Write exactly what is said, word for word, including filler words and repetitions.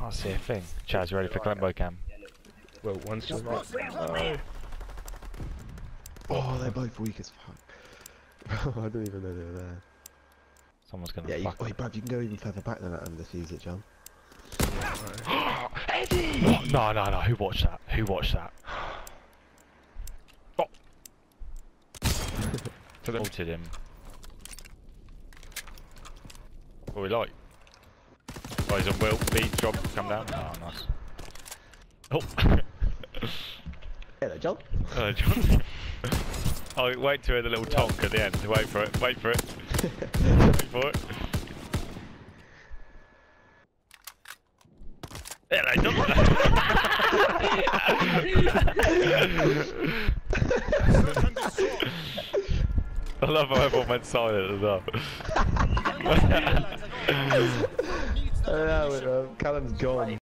Can't see a thing. Chaz, you ready for Colombo cam? Well, one's just right. Oh. Oh, they're both weak as fuck. I didn't even know they were there. Someone's gonna Yeah, you, fuck. wait, bruv, you can go even further back than that and defuse it, John. Eddie! What? No, no, no. Who watched that? Who watched that? Oh! Ulted him. What we like? Oh, he's on Will. B, drop, come down. Oh, nice. Oh! Hello, John. Hello, John. Oh, wait to hear the little tonk at the end. Wait for it, wait for it. Wait for it. Hello, John. I love how everyone went silent as well. I know, Callum's gone.